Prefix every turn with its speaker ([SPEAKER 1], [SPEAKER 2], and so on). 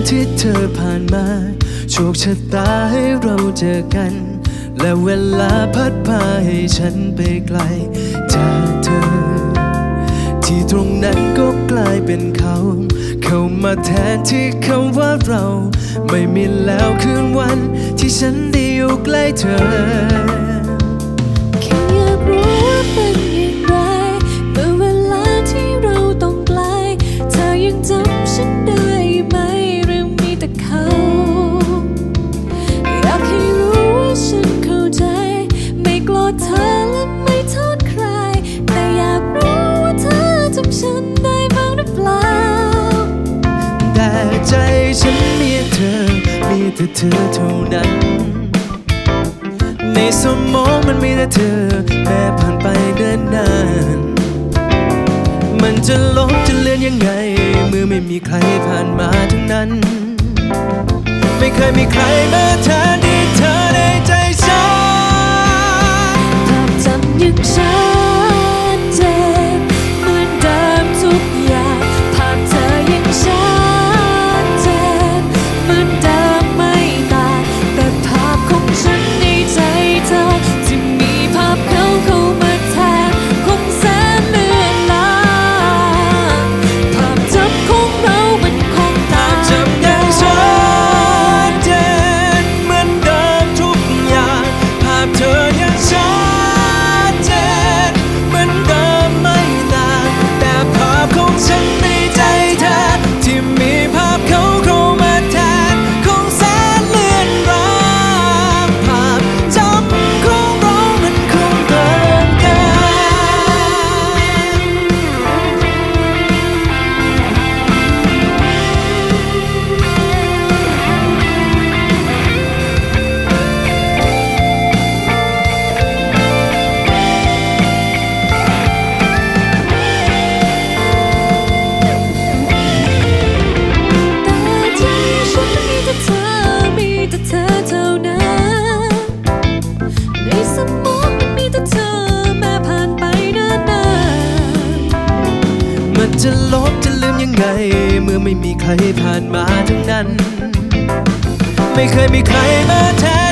[SPEAKER 1] ที่เธอผ่านมาโชคชะตาให้เราเจอกันและเวลาพัดพาให้ฉันไปไกลจากเธอที่ตรงนั้นก็กลายเป็นเขาเข้ามาแทนที่คำว่าเราไม่มีแล้วคืนวันที่ฉันได้อยู่ใกล้เธอ
[SPEAKER 2] แค่อยากรู้ว่าเป็นอย่างไรเมื่อเวลาที่เราต้องไกลเธอยังจำฉันได้ไหมหรือมีแต่เขาอยากให้รู้ว่าฉันเข้าใจไม่โกรธเธอและไม่โทษใครแต่อยากรู้ว่าเธอจำฉันได้บ้างหรือเปล่า
[SPEAKER 1] แต่ใจฉันมีเธอมีแต่เธอเท่านั้นในสมองมันมีแต่เธอแม้ผ่านไปเดินนานมันจะลบจะเลือนยังไงเมื่อไม่มีใครผ่านมาทั้งนั้นไม่เคยมีใครมาแทนที่เธอในใจฉัน
[SPEAKER 2] ภาพจำยังชัดเจนเหมือนเดิมทุกอย่างภาพเธอยังชัดเจนเหมือนเดิมไม่ต่างแต่ภาพของฉันในใจเธอที่มีภาพเขาเข้ามาแทนคงแสนเลือนลางภาพจำของเรามันคงต่าง
[SPEAKER 1] จำยังชัดเจนเหมือนเดิมทุกอย่างภาพเธอยังชัดเจนเหมือนเดิมไม่ต่างแต่ภาพของฉันในใจเธอที่มีภาพเขาเข้ามาแทนคงแสนเลือนรางภาพจำของเรามันคงเดิมกัน
[SPEAKER 2] มีแต่เธอเท่านั้นในสมองมันมีแต่เธอแม้ผ่านไปนาน
[SPEAKER 1] ๆมันจะลบจะลืมยังไงเมื่อไม่มีใครผ่านมาทั้งนั้นไม่เคยมีใครมาแทน